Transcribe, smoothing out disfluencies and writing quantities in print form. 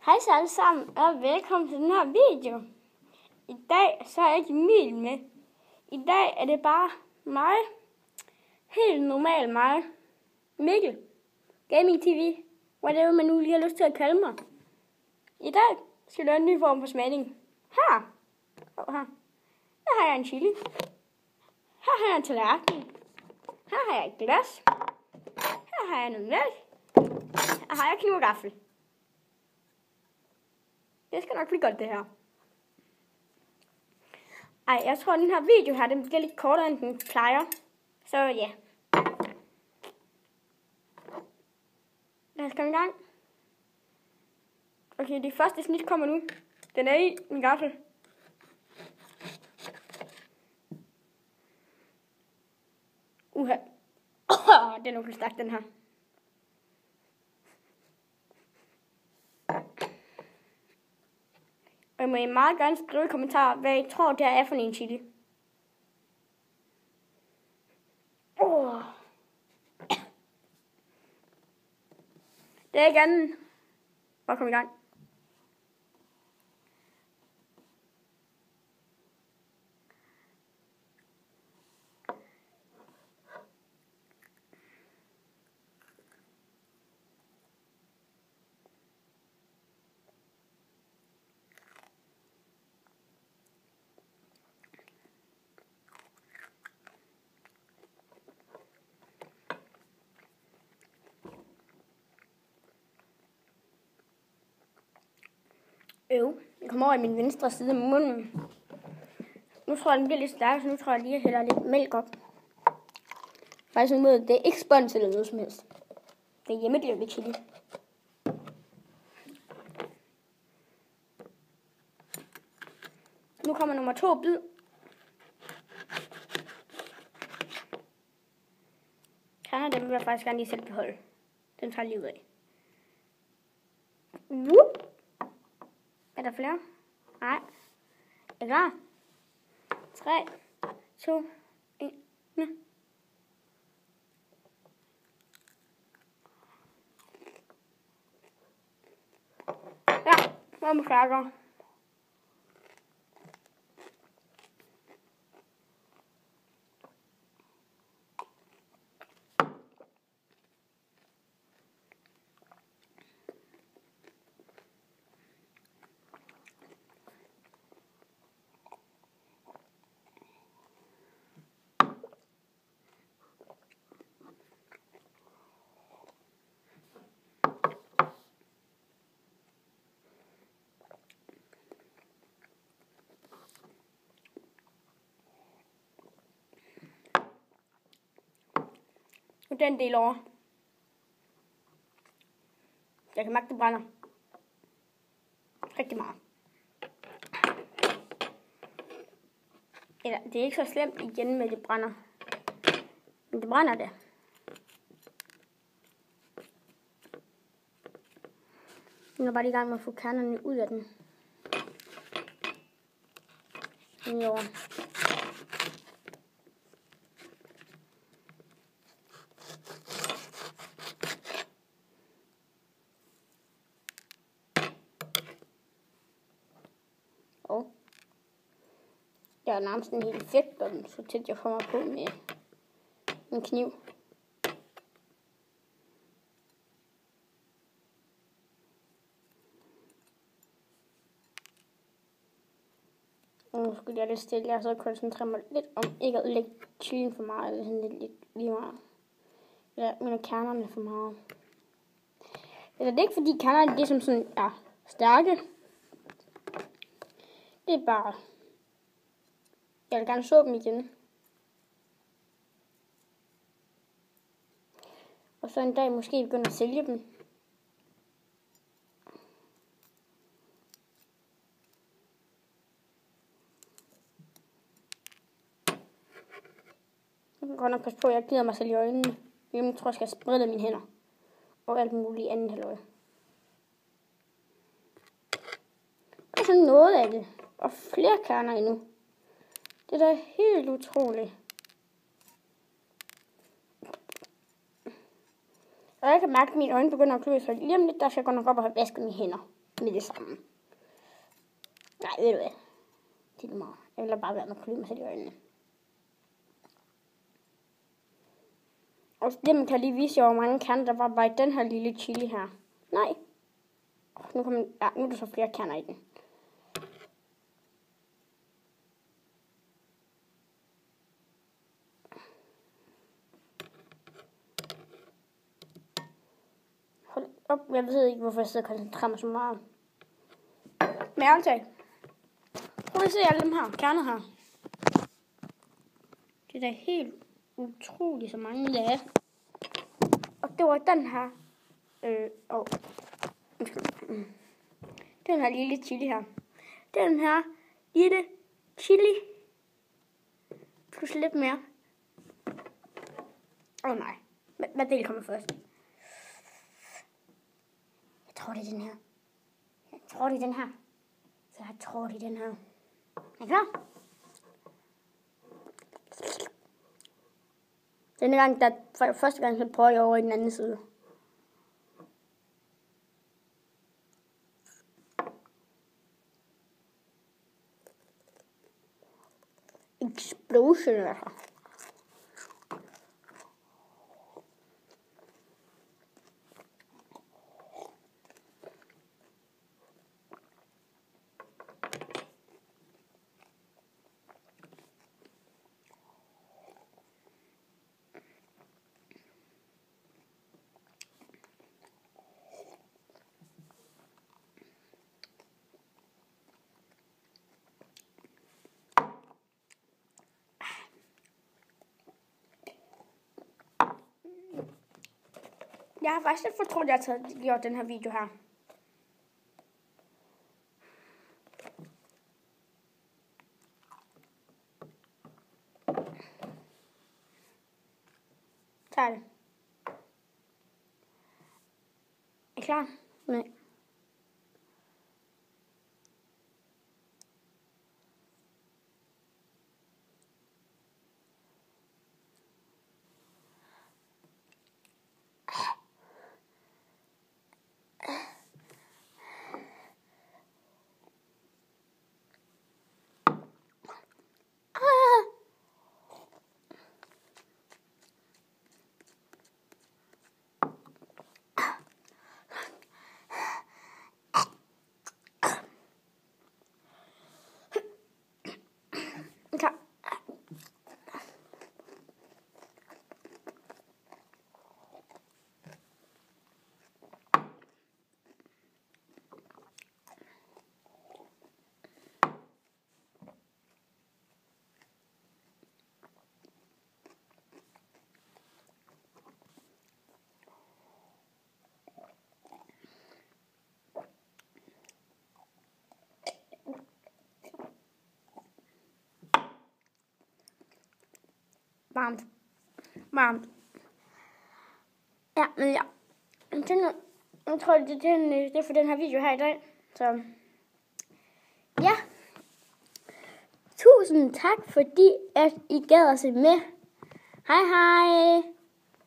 Hej så alle sammen, og velkommen til den her video. I dag så er jeg ikke Emil med. I dag er det bare mig. Helt normal mig. Mikkel. Gaming TV. Whatever man nu lige har lyst til at kalde mig. I dag skal jeg lave en ny form for smagning. Her. Og her. Her har jeg en chili. Her har jeg en tallerken. Her har jeg et glas. Her har jeg noget mælk. Her har jeg kniv og gaffel. Det skal nok blive godt, det her. Ej, jeg tror, den her video her, den bliver lidt kortere, end den plejer. Så ja. Lad os komme i gang. Okay, det første snit kommer nu. Den er i min gaffel. Den er jo stærk, den her. Og I må meget gerne skrive i kommentarer, hvad I tror, det er for en chili. Det er ikke andet. Bare kom i gang. Jeg kommer over i min venstre side af munden. Nu tror jeg, den bliver lidt stærk, så nu tror jeg lige, at jeg hælder lidt mælk op. Faktisk en måde, det er ikke spons eller noget som helst. Det er hjemmelavet chili. Nu kommer nummer 2 bid. Den vil jeg faktisk gerne lige selv beholde. Den tager lige ud af. Er der flere? Nej. Er klar? 3, 2, 1, nu. Ja, hvor er man færdig? Den del over. Jeg kan mærke, det brænder. Rigtig meget. Eller, det er ikke så slemt igen med, det brænder. Men det brænder det. Nu er bare i gang med at få kernerne ud af den. Jo. Jeg er nærmest en helt fedtbom, så tæt jeg kommer på med en kniv. Og nu skulle jeg lidt stille, jeg så koncentrere mig lidt om ikke at lægge chilien for meget, eller sådan lidt lige meget. Eller mine kernerne for meget. Eller det er ikke fordi kernerne, det er som sådan, stærke. Det er bare... Jeg vil gerne så dem igen. Og så en dag måske begynde at sælge dem. Jeg kan godt nok passe på, at jeg gider mig selv i øjnene. Jeg tror, jeg skal sprede mine hænder. Og alt muligt andet halløj. Og så noget af det. Og flere kerner endnu. Det er da helt utroligt. Og jeg kan mærke, at mine øjne begynder at klø, så lige om lidt, der skal jeg godt nok op og have vasket mine hænder. med det samme. Nej, ved du hvad? Det er meget. Jeg vil bare være med at mig selv i øjnene. Og det, man kan lige vise jer, hvor mange kerner der var bare i den her lille chili her. Nej. Nu er der så flere kerner i den. Hold op, jeg ved ikke, hvorfor jeg sidder og koncentrerer mig så meget. Men ærligt, prøv at se alle dem her kerner her. Det er da helt utroligt, så mange der er. Og det var den her. Den her lille chili her. Den her lille chili. Plus lidt mere. Nej. Hvad del kommer først? Jeg tror, det er den her. Så jeg tror, det er den her. Er I klar? Denne gang, første gang, så prøver jeg over i den anden side. Explosion, altså. Jeg har faktisk lidt fortrudt, at jeg har gjort den her video her. Tag det. Er I klar? Nej. Varmt. Ja, men ja. Jeg tror, det er for den her video her i dag. Så ja. Tusind tak, fordi at I gad at se med. Hej hej.